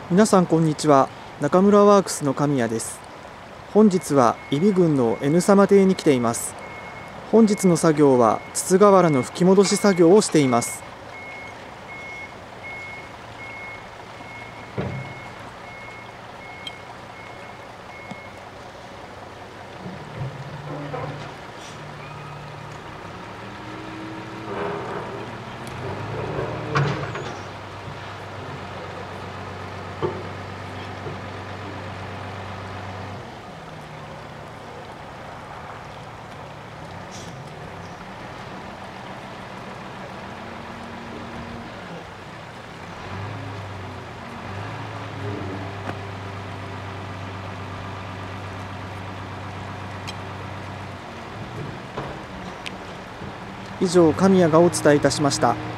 皆さんこんにちは。中村ワークスの神谷です。本日は揖斐郡の N 様邸に来ています。本日の作業は筒瓦の吹き戻し作業をしています。以上、神谷がお伝えいたしました。